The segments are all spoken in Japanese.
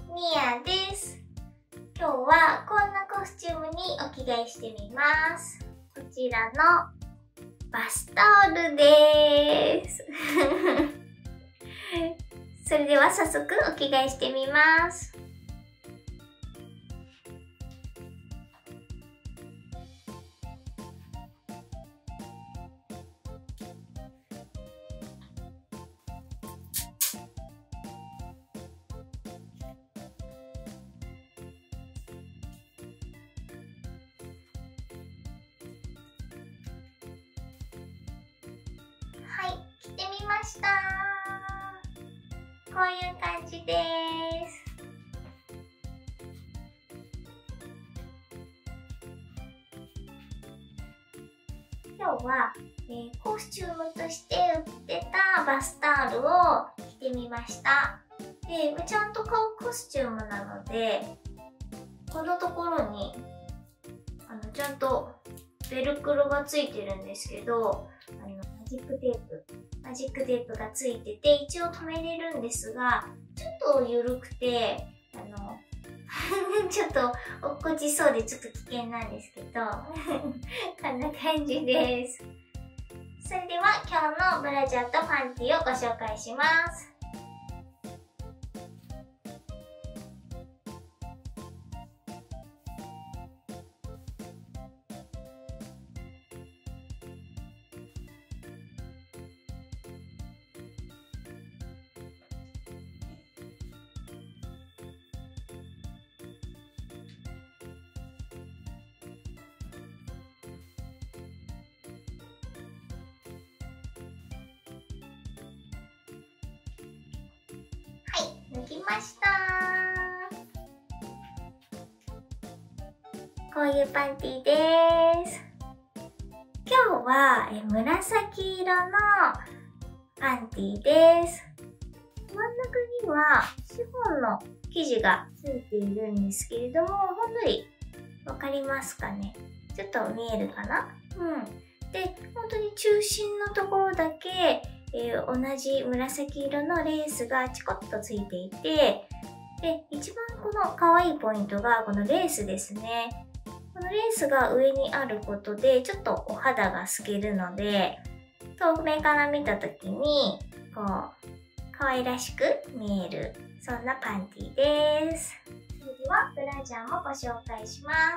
ニアです。今日はこんなコスチュームにお着替えしてみます。こちらのバスタオルです。それでは早速お着替えしてみます。はい、着てみました。こういう感じです。今日は、コスチュームとして売ってたバスタオルを着てみました。で、ちゃんと買うコスチュームなので、このところにちゃんとベルクロがついてるんですけど、マジックテープがついてて、一応留めれるんですが、ちょっと緩くて、ちょっと落っこちそうでちょっと危険なんですけど、こんな感じです。それでは今日のブラジャーとパンティをご紹介します。脱ぎました。こういうパンティです。今日は紫色のパンティです。真ん中にはシフォンの生地がついているんですけれども、ほんのりわかりますかね？ちょっと見えるかな？で、本当に中心のところだけ同じ紫色のレースがチコッとついていて、で、一番この可愛いポイントがこのレースですね。このレースが上にあることでちょっとお肌が透けるので、遠目から見た時にこう可愛らしく見える、そんなパンティです。それではブラジャーもご紹介します。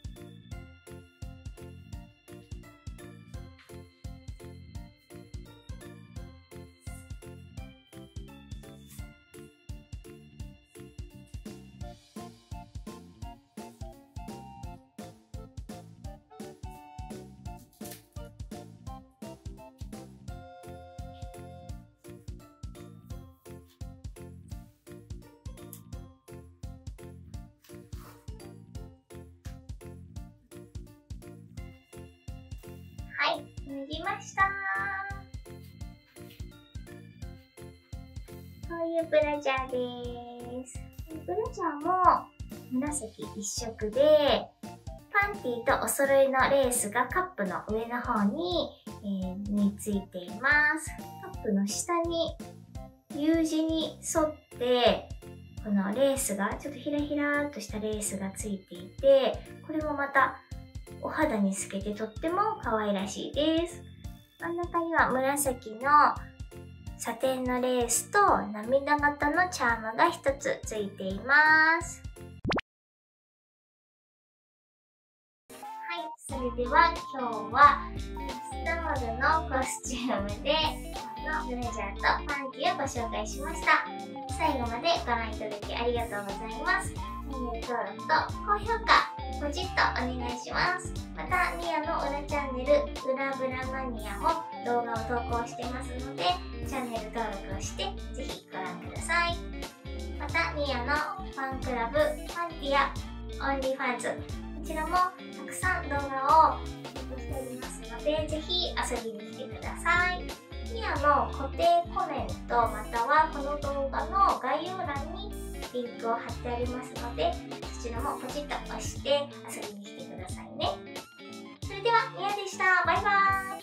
はい、脱ぎました。こういうブラジャーです。ブラジャーも紫一色で、パンティとお揃いのレースがカップの上の方に、縫い付いています。カップの下に U 字に沿ってこのレースがちょっとひらひらーっとしたレースがついていて、これもまたお肌に透けてとっても可愛らしいです。真ん中には紫のサテンのレースと涙型のチャームが一つついています。はい、それでは今日はバスタオルのコスチュームでこのブラジャーとパンティをご紹介しました。最後までご覧いただきありがとうございます。チャンネル登録と高評価ポチッとお願いします。また、ニアの裏チャンネル、裏ブラマニアも動画を投稿してますので、チャンネル登録をしてぜひご覧ください。また、ニアのファンクラブ、パンティア、オンリーファンズ、こちらもたくさん動画をアップしておりますので、ぜひ遊びに来てください。ニアの固定コメントまたはこの動画の概要欄にリンクを貼ってありますので、そちらもポチッと押して遊びに来てくださいね。それでは、ニアでした。バイバーイ。